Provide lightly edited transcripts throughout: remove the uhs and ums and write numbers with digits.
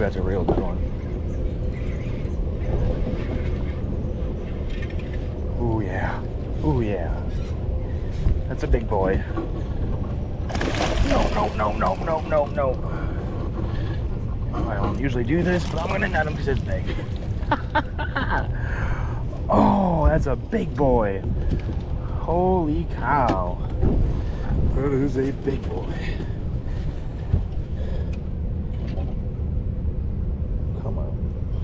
that's a real good one. Ooh, yeah. Ooh, yeah. That's a big boy. No, no, no, no, no, no, no. I don't usually do this, but I'm gonna net him because it's big. Oh, that's a big boy. Holy cow. That is a big boy. Come on.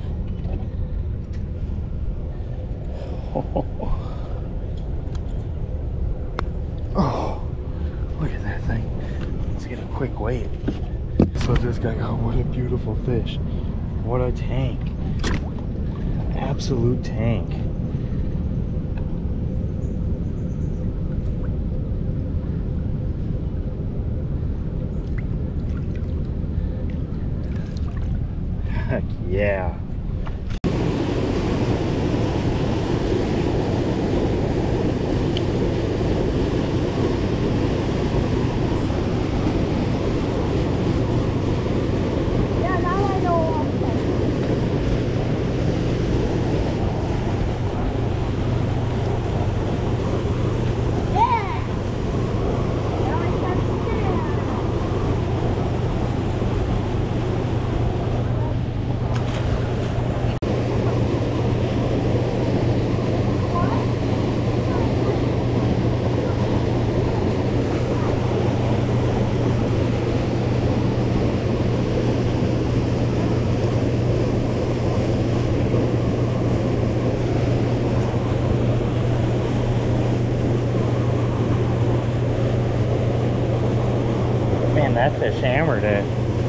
Oh, look at that thing. Let's get a quick weight. So this guy, oh, what a beautiful fish. What a tank. Absolute tank. Heck yeah. Man, that fish hammered it.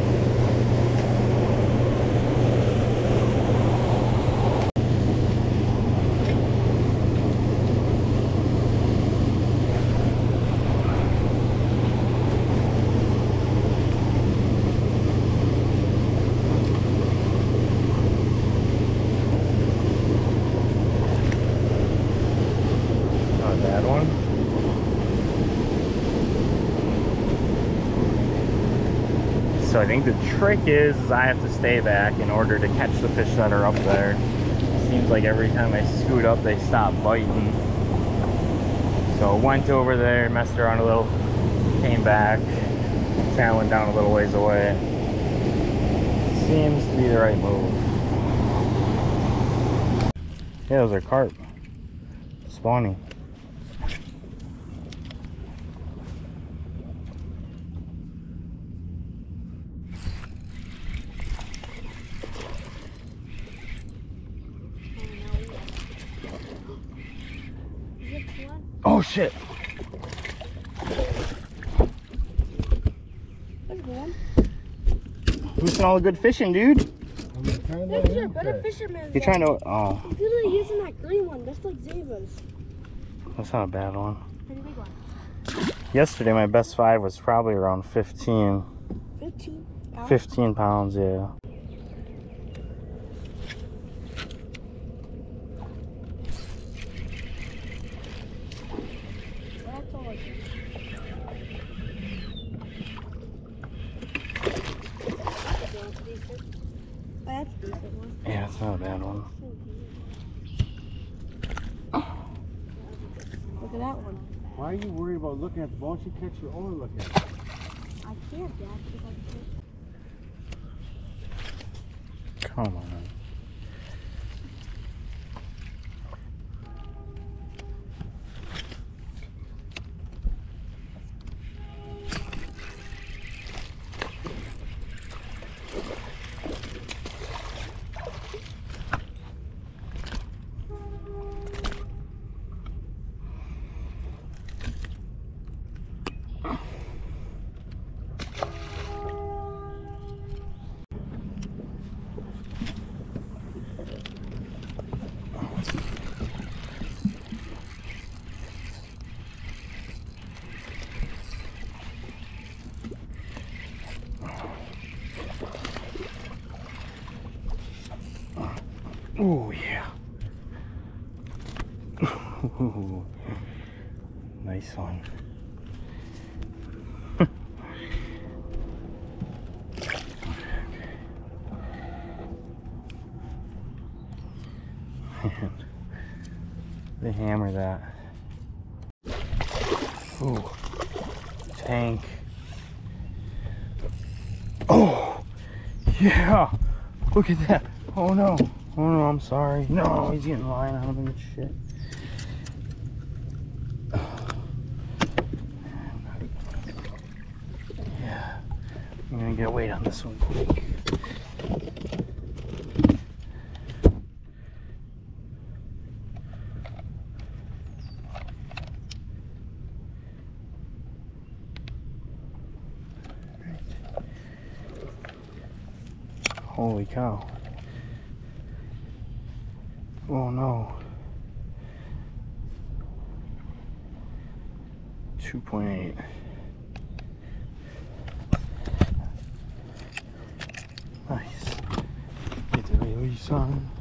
Not a bad one. So I think the trick is I have to stay back in order to catch the fish that are up there. Seems like every time I scoot up, they stop biting. So went over there, messed around a little, came back, sailing down a little ways away. Seems to be the right move. Yeah, those are carp. Spawning. Oh shit! Loosen all the good fishing, dude. You're a better fisherman. You're trying to. Oh. I'm literally using that green one. That's like Zava's. That's not a bad one. Pretty big one. Yesterday, my best 5 was probably around 15. 15 pounds? 15 pounds, yeah. That's all I can. That's a decent one. Yeah, it's not a bad one. Look at that one. Why are you worried about looking at the ball? You catch your own look at it. I can't, Dad, because I can't. Come on. Oh yeah. Nice one. man. They hammer that. Ooh. Tank. Oh! Yeah! Look at that! Oh no! Oh no, I'm sorry. No, he's getting line on him and shit. Yeah. I'm gonna get a weight on this one quick. Holy cow. Oh no. 2.8. Nice. Get the release on.